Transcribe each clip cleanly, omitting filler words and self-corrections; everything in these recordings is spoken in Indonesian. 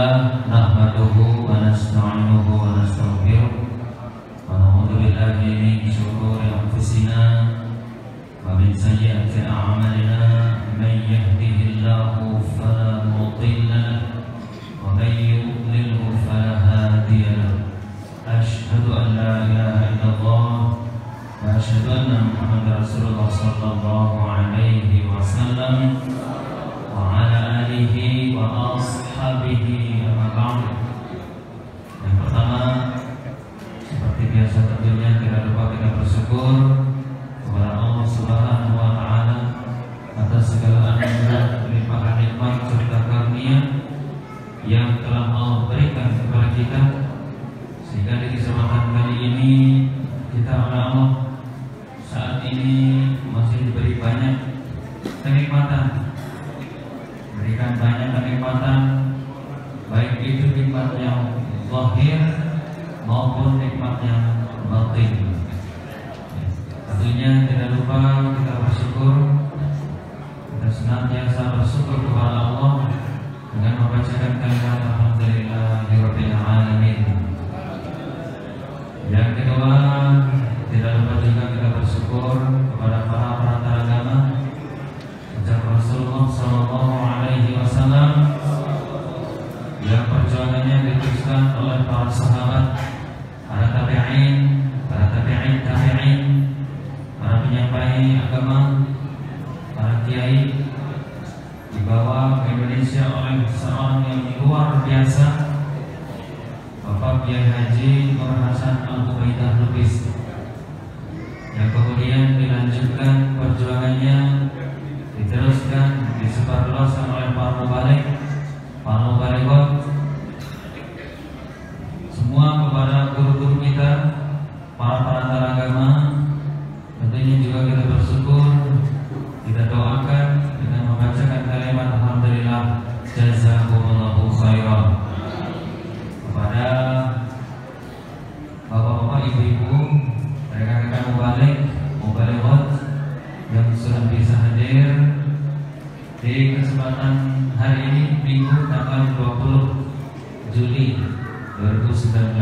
Alhamdulillah nahmaduhu wa nasta'inuhu wa nastaghfiruh wa na'udzu billahi min shururi anfusina wa min sayyiati a'malina may yahdihillahu fala mudilla lahu wa may yudlilhu fala hadiya lahu asyhadu an la ilaha illallah wa asyhadu anna Muhammadar Rasulullah sallallahu alaihi wasallam wa ala alihi wa ashabihi amma ba'd. Yang pertama, seperti biasa tentunya tidak lupa kita bersyukur kepada Allah Subhanahu wa taala atas segala anugerah, limpahan nikmat serta karunia yang telah Allah berikan kepada kita, sehingga di kesempatan kali ini kita oleh Allah saat ini masih diberi banyak kenikmatan, berikan banyak kenikmatan, baik itu nikmat yang zahir maupun nikmat yang batin. Tentunya tidak lupa kita bersyukur, kita senantiasa bersyukur kepada Allah dengan membacakan kalimat alhamdulillahirabbil alamin. Yang kedua, tidak lupa juga kita bersyukur kepada para perantar agama sejak Rasulullah sallallahu alaihi wasallam yang perjuangannya diteruskan oleh para sahabat, para tabi'in, para tabi'in, para penyampai agama, para kiai, dibawa ke Indonesia oleh seorang yang luar biasa, Bapak Kiai Haji Nur Hasan Al-Ubaidah Lubis, yang kemudian dilanjutkan perjuangannya, diteruskan, disebarluaskan oleh para mubalik, para mubalikot, semua kepada guru-guru kita, para perantar agama. Tentunya juga kita bersyukur, kita doakan dengan membacakan kalimat alhamdulillah jazakumullahu khairan kepada bapak-bapak, ibu-ibu, rekan-rekan mubalikot yang sudah bisa hadir di kesempatan hari ini, Minggu tanggal 20 Juli 2019,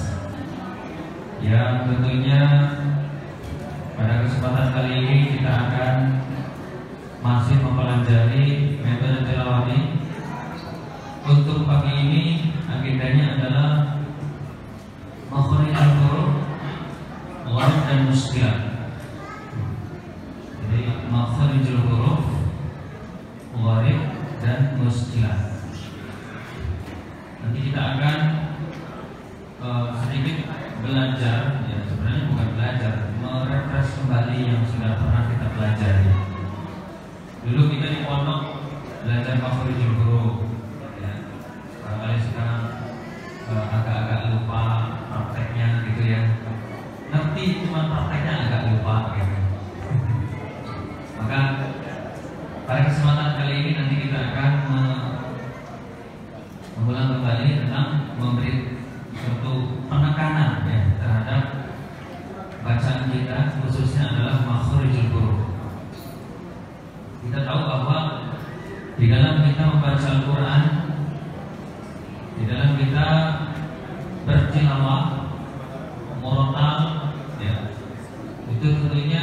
yang tentunya pada kesempatan kali ini kita akan masih mempelajari metode tilawati. Untuk pagi ini agendanya adalah makhrijul huruf, gharib dan muskilat. Jadi makhrijul huruf, gharib dan muskilat. Nanti kita akan sedikit belajar, ya sebenarnya bukan belajar, merefresh kembali yang sudah pernah kita pelajari. Dulu kita di pondok belajar makhrijul huruf, ya. Barangkali sekarang agak-agak lupa prakteknya gitu ya. Ngerti cuma prakteknya agak lupa gitu. Maka pada kesempatan kali ini nanti kita akan mengulang kembali tentang memberi suatu penekanan ya terhadap bacaan kita, khususnya adalah makhrijul huruf. Kita tahu bahwa di dalam kita membaca Al-Quran, di dalam kita bertilawah, murotal, ya, itu tentunya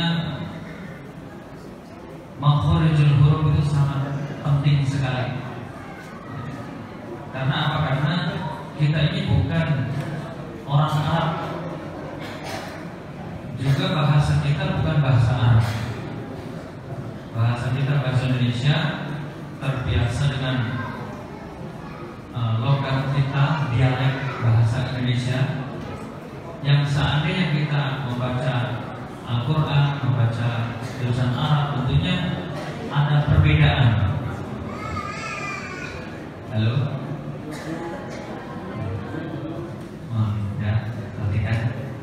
makhrijul huruf itu sangat penting sekali. Karena apa? Karena kita ini bukan orang Arab, juga bahasa kita bukan bahasa Arab. Bahasa kita bahasa Indonesia, terbiasa dengan logat kita, dialek bahasa Indonesia. Yang seandainya kita membaca Al-Quran, membaca tulisan Arab, tentunya ada perbedaan. Halo? Ya, perhatikan.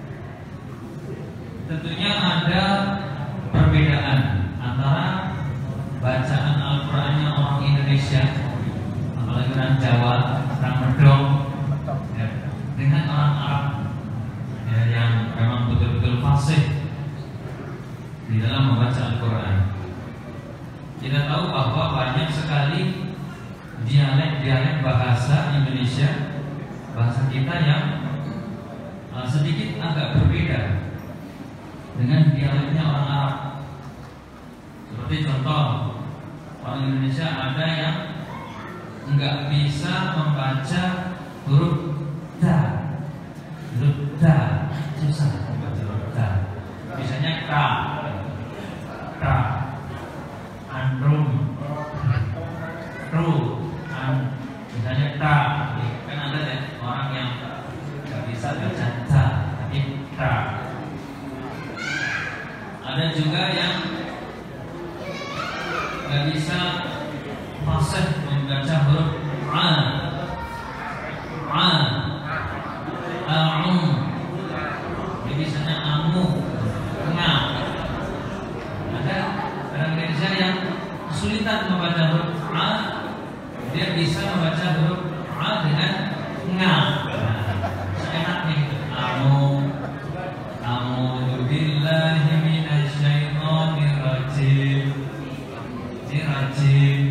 Tentunya ada perbedaan antara bacaan Al-Qurannya orang Indonesia, apalagi orang Jawa, orang Medong, ya, dengan orang Arab, ya, yang memang betul-betul fasih di dalam membaca Al-Quran. Kita tahu bahwa banyak sekali dialek bahasa Indonesia, bahasa kita yang sedikit agak berbeda dengan dialeknya orang Arab. Seperti contoh, orang Indonesia ada yang nggak bisa membaca huruf da, susah membaca huruf da. Misalnya ka, andrum, ru, misalnya ta. Kan ada ya orang yang nggak bisa baca ta, tapi ta. Ada juga yang nggak bisa fasih membaca huruf jadi misalnya amu, nga. Ada orang Indonesia yang kesulitan membaca huruf a, dia bisa membaca huruf a dengan nga. Seenaknya gitu. A'udzubillahi minasyaitonir rajim. Ini rajim,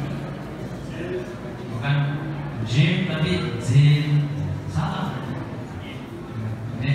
bukan jim tapi jin. Salah. Ini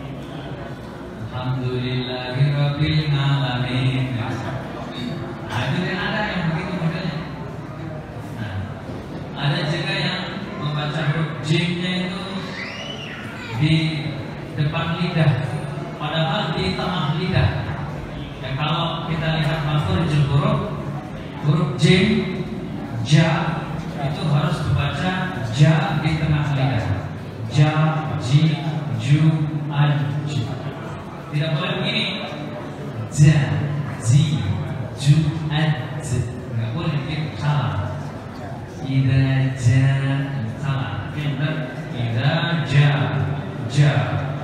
alhamdulillahirabbil alamin. Nah, itu yang ada yang begitu modelnya. Nah, ada juga yang membaca huruf jimnya itu di depan lidah, padahal di tengah lidah. Dan kalau kita lihat makhrajul huruf jim, ja itu harus dibaca ja di tengah lidah. Ja, ji, ju, aj. Tidak boleh begini. Ja, ji, ju, aj. Nggak boleh begitu, salah. Ida ja, salah. Yang benar ida ja.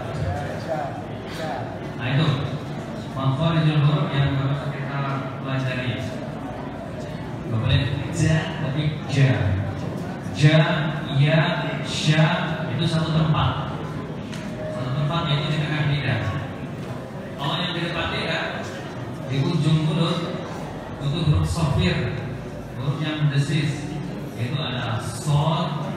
Nah itu makhrajul huruf yang harus kita pelajari. Nggak boleh ja tapi ja, ya, sya itu satu tempat yaitu di tengah lidah. Kalau yang di depan lidah di ujung mulut itu huruf sofir, huruf yang mendesis, itu ada sol,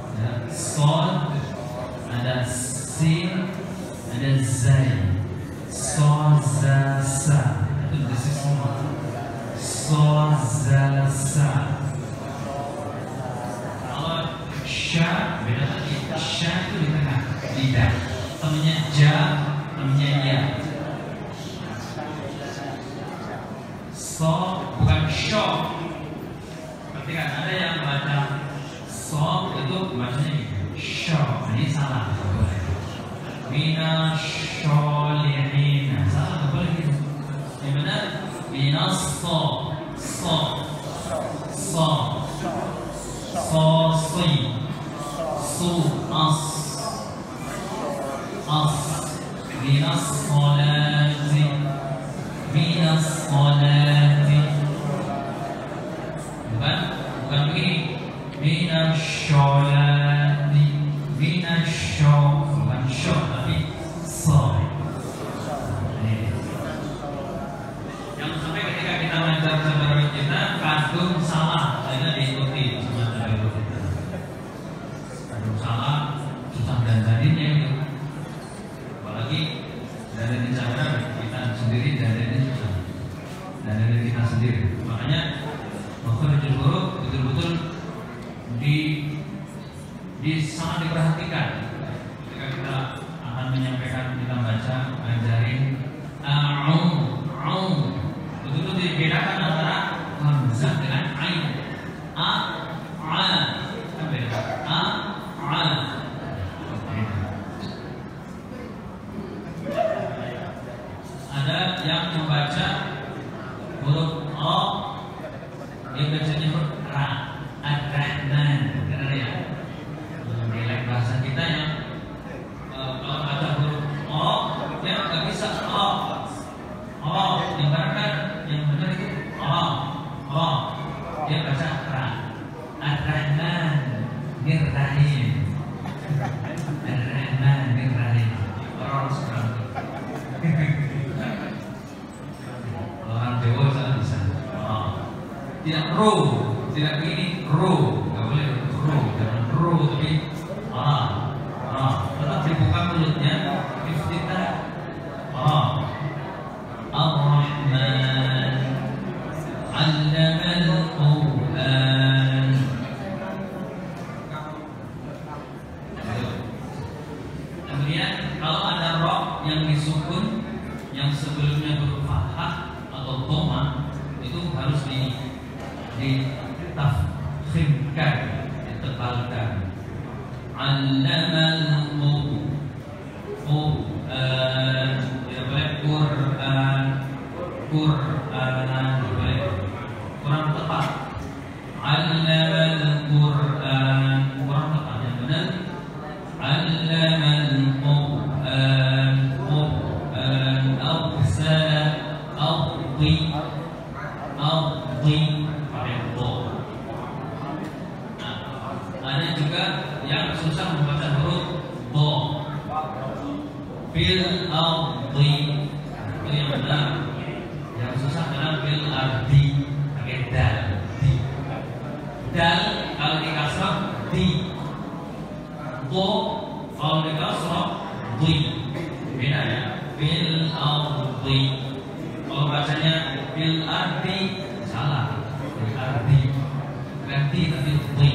ada sin, ada zai, sol, za, sa, itu mendesis semua. Sol, za, sa. Kalau sya beda lagi. Sya itu di tengah lidah. Temennya ja, temennya ya. So bukan sho. Ketika ada yang baca so itu bacanya sho. Ini salah. Mina sholihin. Salah, nggak boleh gitu. Yang benar mina so. Si, su, as, minas solati, bukan begini, minas sholati, bukan sho tapi so. Yang sampai ketika kita mengajar saudara kita kadung salah, saya diikuti sama saudara kita. Kadung salah, susah dandaninnya itu. Apalagi dandanin saudara kita sendiri, dandanin susah. Dandanin kita sendiri. Makanya makhrajul huruf betul-betul sangat diperhatikan ketika kita akan menyampaikan, kita baca, ajarin betul-betul dibedakan antara hamzah dengan ain. Kan beda. Ada yang membaca huruf o, dia bacanya huruf ra, ar-rahman. Benar ya? Dialek bahasa kita yang kalau baca huruf o, dia nggak bisa o. Yang benar yang benar itu o. Dia baca ra, ar-rahman nir-rahim. Ar-rahman nir-rahim. Orang sekarang orang Jawa sana bisa. Tidak ro, tidak begini ro. kalau ada roh yang disukun yang sebelumnya huruf fathah atau dhamma itu harus ditafkhimkan, ditebalkan. Allamal Qur'an, tidak boleh Qur'an, tidak boleh, kurang tepat. Allamal Qur'an, kurang tepat, yang benar Allamal Qur'an, Awsala, Awdi, pakai bo. Ada juga yang susah membaca huruf bo. Fil ardi, itu yang benar. Yang susah adalah fil ardi, pakai dal. Dal kalau di kasrah di, bo kalau di kasrah di, beda ya. Fil ardi, kalau bacanya fil ardi salah, fil ardi ganti tapi di.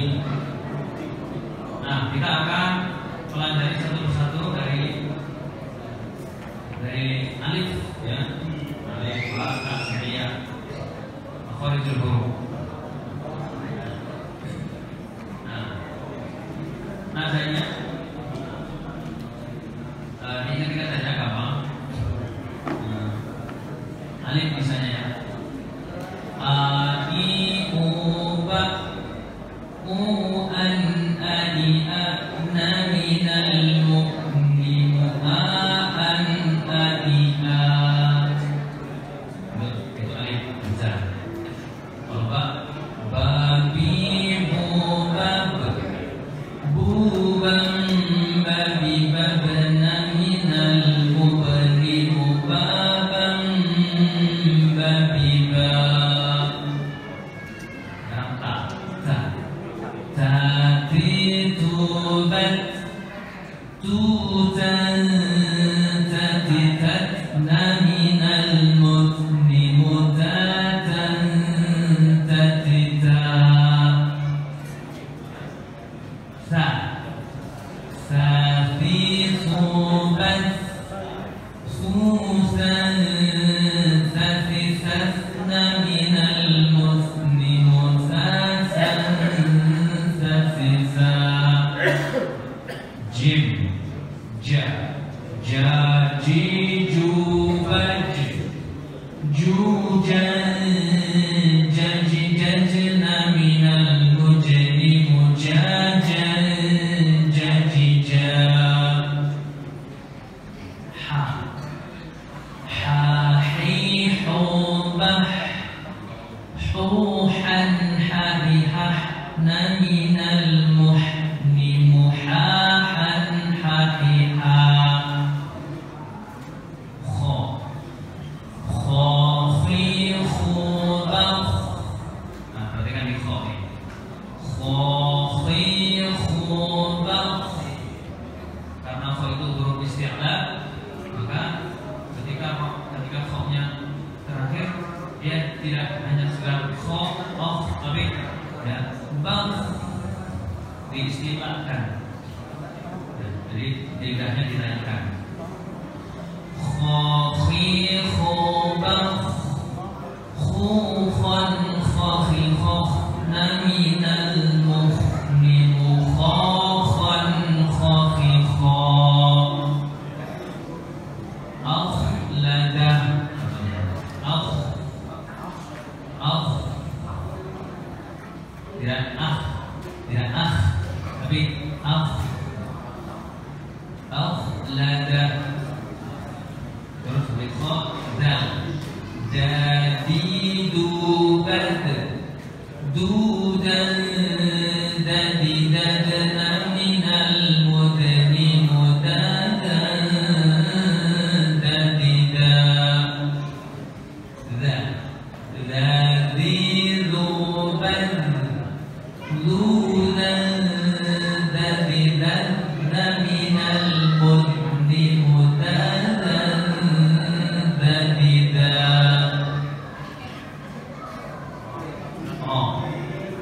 Nah, kita akan pelajari satu persatu dari alif ya, alif ba tasriyah makharijul huruf. Nadanya ini kita saja gampang. Alif misalnya ya, a i u ba u an ani a na minal mu'minu a an ani a. Itu alif bisa. Kalau ba babi bu bab bubam babi babna minal mu'minu babam babi ba. Tati tubat tutan tati tatna minal mutni mutatan tatita. Safi subat susan safi sasna minal mutni mutatan safisa. Jim ja jaji jubaj jujan jaji jajna minal mujni mujajan jajija. Ha hi hubah huhan habihah na minal muhni muhahan hahiha. Khi khubah. Nah, perhatikan di kho ini. Khi khubah. Karena kho itu huruf isti'la, maka ketika kho-nya terakhir dia tidak hanya sekedar kho tapi ya bang diistilakan. Jadi lidahnya dinaikkan. Khi khubah khufan khakhikh na minal muhni mukhakhan khakhikh. Akhlada tidak tapi akhlada. Terus dikho dal dadi dubad dudan dadi dadna minal mudni mudadan dadida. Dadi dubad dudan dadi dadna minal mudni mudadan dadida.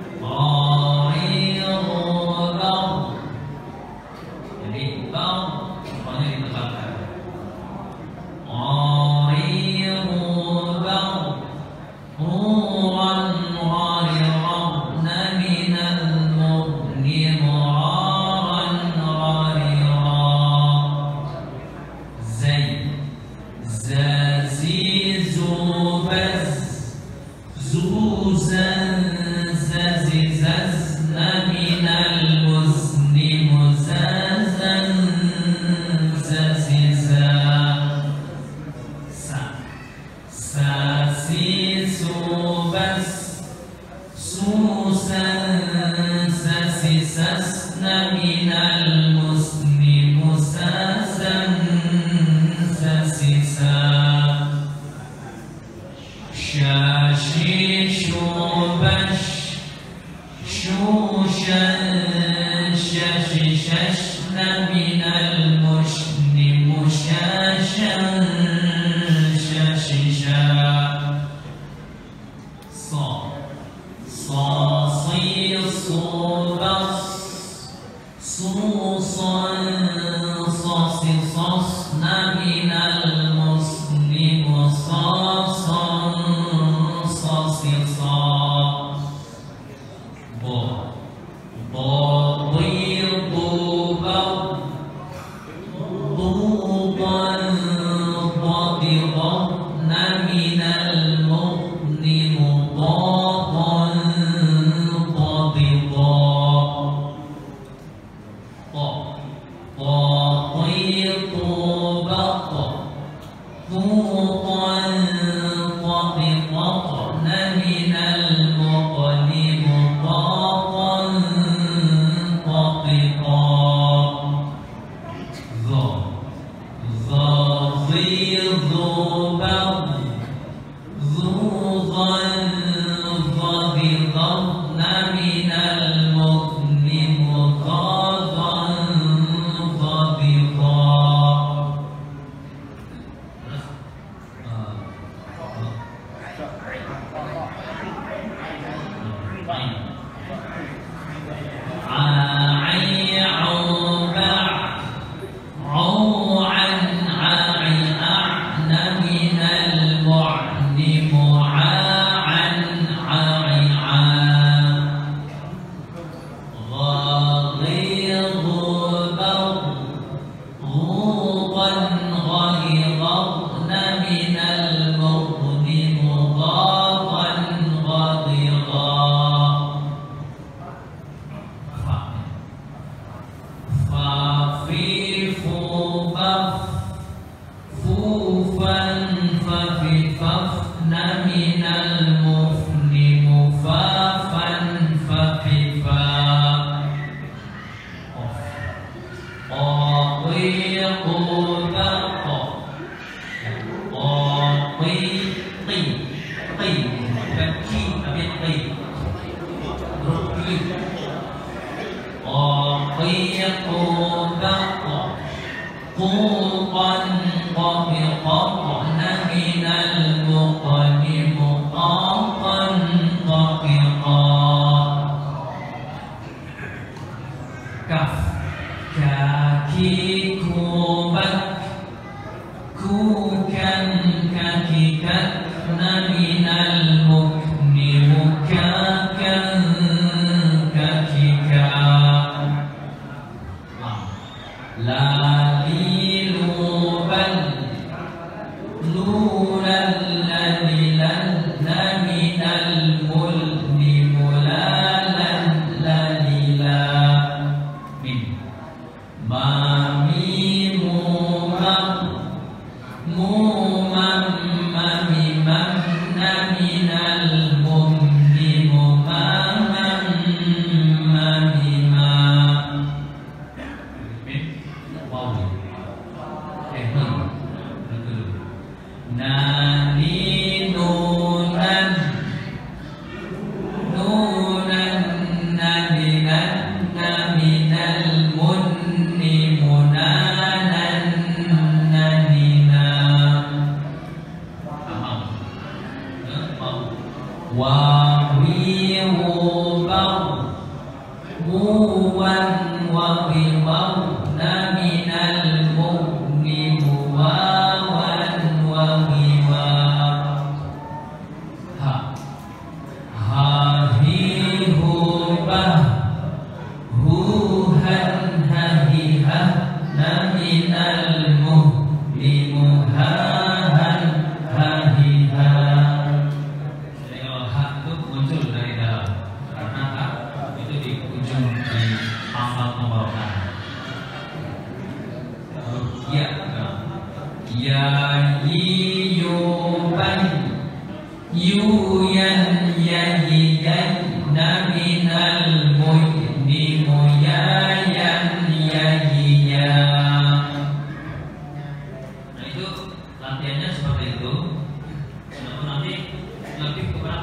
Latihannya seperti itu. Nanti lebih kepada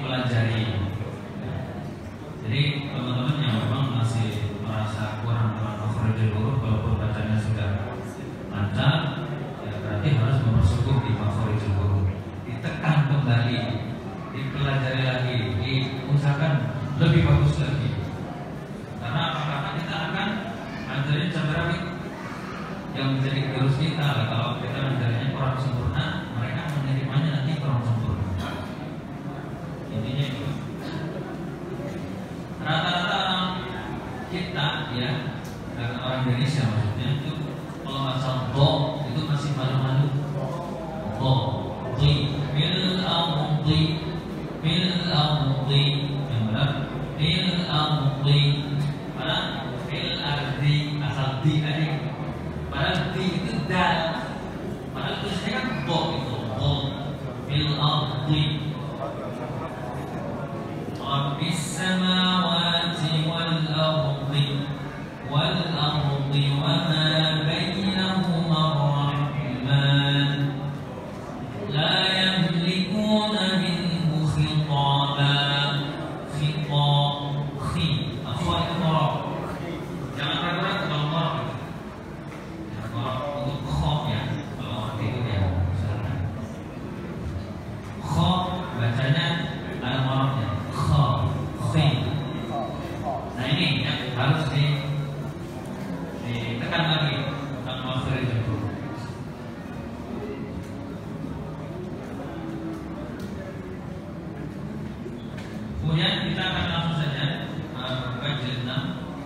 dipelajari. Jadi teman-teman yang memang masih merasa kurang dengan makhrajul huruf, walaupun bacanya sudah lancar, ya berarti harus mempersukuh di makhrajul huruf, ditekan kembali, dipelajari lagi, diusahakan lebih bagus lagi. Karena apa? Kita akan ngajarin cabarawit yang menjadi virus kita. Kalau kita ngajarinnya kurang sempurna, mereka menerimanya nanti kurang sempurna. Intinya itu. Rata-rata orang kita, ya, dan orang Indonesia maksudnya itu kalau asal do itu masih malu-malu. Do, di, bil ardi, yang benar, bil ardi. Padahal bil ardi asal di aja. Padahal di itu dal. Padahal tulisnya kan do itu, do, bil ardi. Rabbis samawati wal ardi wa ma bainahuma ar-rahman la yamlikuna minhu khitaba. Akhwat itu morok. Jangan ragu-ragu kalau morok. Morok untuk khof ya. Kalau orang itu ya misalkan khof bacanya ada moroknya. Nah ini yang harus ditekan lagi tentang makhrajul huruf. Kemudian kita akan langsung saja buka jilid 6.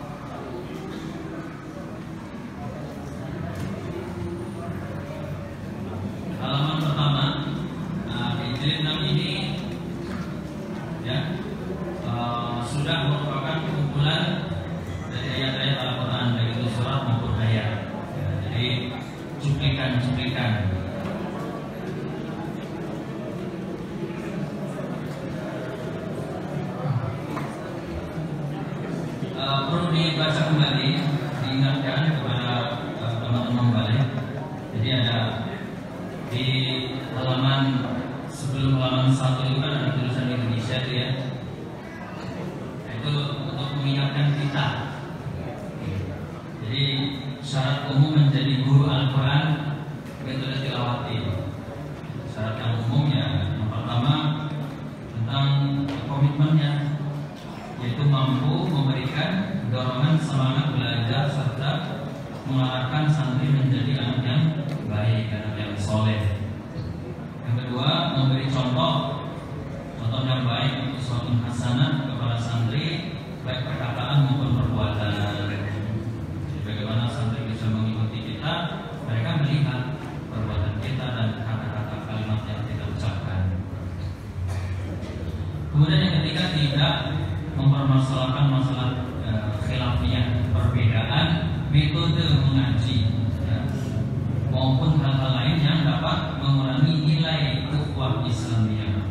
Halaman pertama. Di jilid 6 ini ya sudah merupakan kumpulan dari ayat-ayat Al-Quran, baik itu surat maupun ayat. Jadi cuplikan-cuplikan. Perlu dibaca kembali, diingatkan kepada teman-teman balik. Jadi ada di halaman sebelum halaman 1 itu kan ada tulisan Indonesia itu ya. Itu untuk mengingatkan kita. Jadi syarat umum menjadi guru Al-Quran metode tilawati. Syarat yang umum ya, yang pertama tentang komitmennya, yaitu mampu memberikan dorongan semangat belajar serta mengarahkan santri menjadi anak yang baik, anak yang soleh. Yang kedua, memberi contoh yang baik, suatu hasanah kepada santri, baik perkataan maupun perbuatan. Jadi bagaimana santri bisa mengikuti kita, mereka melihat perbuatan kita dan kata-kata kalimat yang kita ucapkan. Kemudian yang ketiga, tidak mempermasalahkan masalah khilafiyah, perbedaan metode mengaji ya, maupun hal-hal lain yang dapat mengurangi nilai ukhuwah Islamiyah.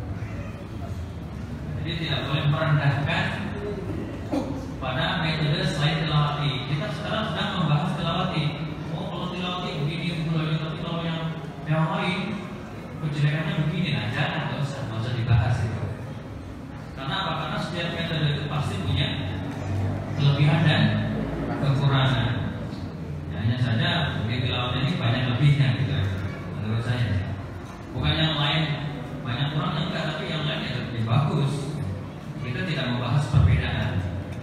Jadi tidak boleh merendahkan pada metode selain tilawati. Kita sekarang sedang membahas tilawati. Oh, kalau tilawati begini begini, tapi kalau yang lain kejelekannya begini, nah jangan, nggak usah dibahas itu. Karena apa? Karena setiap metode itu pasti punya kelebihan dan kekurangan. Ya, hanya saja di tilawati ini banyak lebihnya gitu, menurut saya. Bukan yang lain banyak kurangnya enggak, tapi yang lain ya lebih bagus. Kita tidak membahas perbedaan.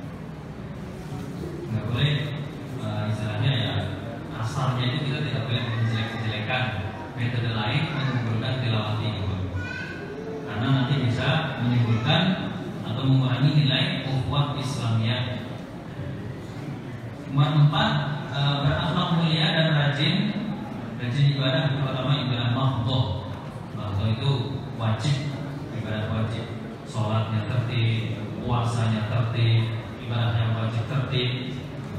Nggak boleh istilahnya ya, asalnya itu kita tidak boleh menjelek-jelekan metode lain mengunggulkan tilawati itu. Karena nanti bisa menimbulkan atau mengurangi nilai ukhuwah Islamiyah. Nomor 4, berakhlak mulia dan rajin ibadah, terutama ibadah mahdhah. Mahdhah itu wajib, ibadah wajib. Sholatnya tertib, puasanya tertib, ibadah yang wajib tertib.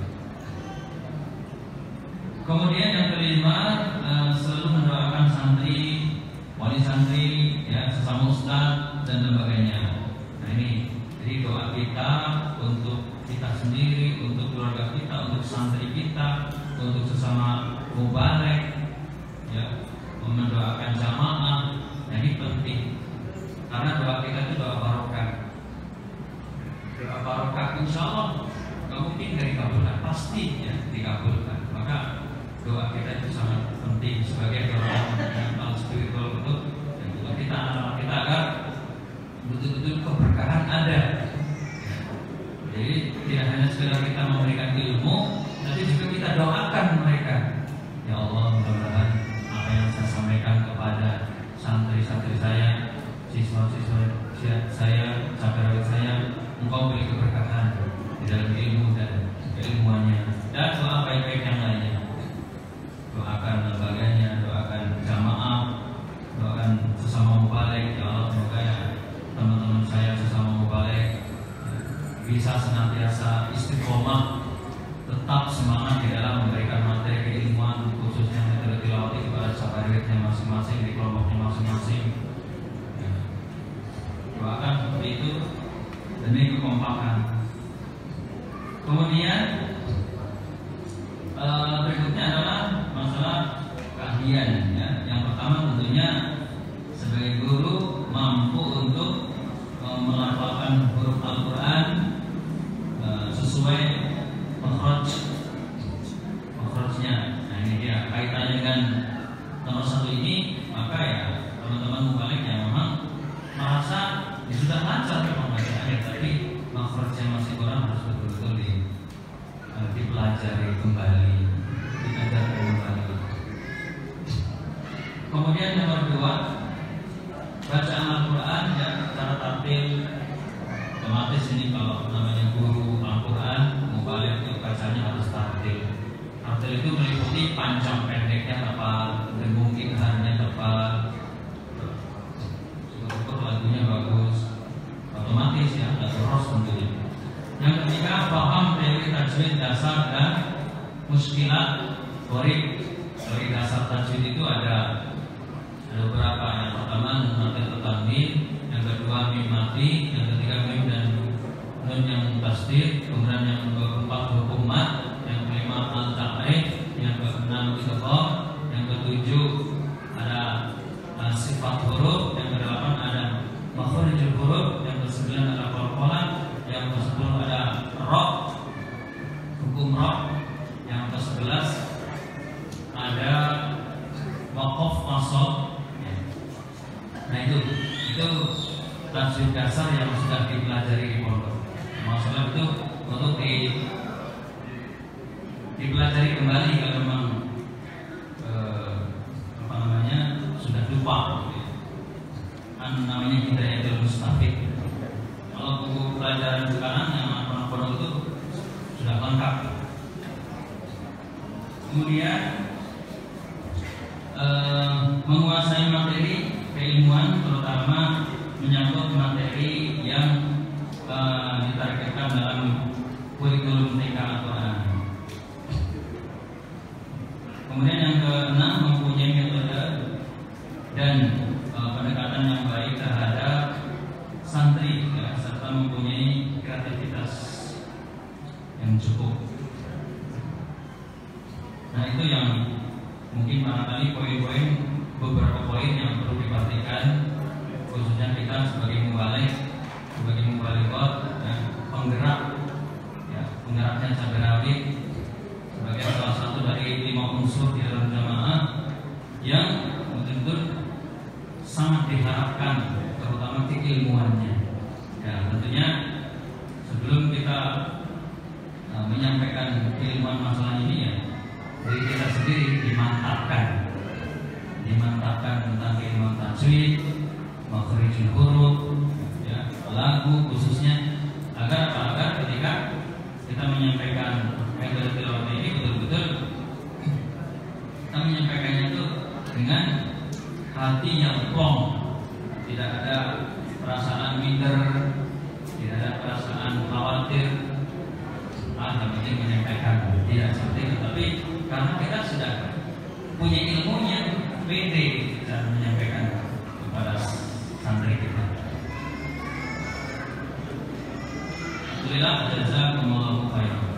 Kemudian yang kelima, selalu mendoakan santri, wali santri, ya, sesama ustaz dan sebagainya. Nah ini, jadi doa kita untuk kita sendiri, untuk keluarga kita, untuk santri kita, untuk sesama mubalek, ya, mendoakan jamaah. Nah ini penting. Karena doa kita itu doa barokah. Doa barokah insya Allah nggak mungkin nggak dikabulkan, pasti ya dikabulkan. Maka doa kita itu sangat penting sebagai orang yang tahu spiritual betul. Dan untuk kita anak-anak kita agar betul-betul keberkahan ada. Jadi tidak hanya sekedar kita memberikan ilmu, tapi juga kita doakan mereka. Ya Allah, mudah-mudahan apa yang saya sampaikan kepada santri-santri saya, siswa-siswa saya, sahabat saya, Engkau beri keberkahan di dalam ilmu dan keilmuannya, dan doa baik-baik yang lainnya. Doakan lembaganya, doakan jamaah, doakan sesama mubalik. Ya Allah, semoga ya teman-teman saya sesama mubalik bisa senantiasa istiqomah, tetap semangat di dalam memberikan materi keilmuan, khususnya metode tilawati kepada sahabatnya masing-masing di kelompoknya masing-masing. Ya. Doakan seperti itu demi kekompakan. Kemudian berikutnya adalah masalah keahlian. Ya. Yang pertama tentunya sebagai guru mampu untuk melafalkan huruf Al-Quran sesuai makhrajnya. Nah ini dia kaitannya dengan nomor satu ini. Maka ya teman-teman mubalik yang memang merasa sudah lancar memang bacaannya, tapi makhrajnya masih kurang, harus betul-betul dipelajari kembali, diajarkan kembali. Kemudian nomor dua, bacaan Al-Quran ya, cara tartil. Otomatis ini kalau namanya guru Al-Quran, mubalik itu bacanya harus tartil. Tartil itu meliputi panjang pendeknya tepat, dengung ikharnya tepat, syukur lagunya bagus, otomatis ya, ada terus tentunya. Yang ketiga, paham teori tajwid dasar dan muskilat qorib. Teori dasar tajwid itu ada beberapa. Yang pertama nun tanwin, yang kedua mim mati, yang ketiga mim dan nun yang tasdid, kemudian yang keempat hukum mat, yang kelima al-ta'rif, yang keenam idgham, yang ketujuh ada sifat huruf, yang kedelapan ada makhrijul huruf, yang kesembilan ada qalqalah, yang kesepuluh ada ra, hukum ra, yang ke-11 ada waqaf wasal. Nah itu tajwid dasar yang sudah dipelajari di pondok. Masalah itu untuk dipelajari kembali kalau memang sudah lupa. Kan namanya hidayatul mustafid. Kalau buku pelajaran sekarang yang anak pondok itu sudah lengkap. Kemudian menguasai materi keilmuan, terutama menyangkut materi yang ditargetkan dalam kurikulum TK Al-Quran. Kemudian yang keenam, mempunyai metode dan pendekatan yang baik terhadap santri ya, serta mempunyai kreativitas yang cukup. Nah itu yang mungkin barangkali poin-poin, beberapa poin yang perlu diperhatikan, khususnya kita sebagai mubalik, sebagai mubalikot, penggerak, ya, penggeraknya cabai rawit sebagai salah satu dari 5 unsur di dalam jamaah yang betul-betul sangat diharapkan, terutama keilmuannya. Ya, tentunya sebelum kita menyampaikan keilmuan masalah ini ya, diri kita sendiri dimantapkan tentang keilmuan tajwid, makhrijul huruf, ya, lagu khususnya, agar ketika kita menyampaikan metode tilawat ini betul-betul kita menyampaikannya itu dengan hati yang plong, tidak ada perasaan minder, tidak ada perasaan khawatir, yang penting menyampaikan, tidak seperti itu. Tapi karena kita sudah punya ilmunya, pede dan menyampaikan kepada santri kita. Alhamdulillah, jazakumullahu khairan.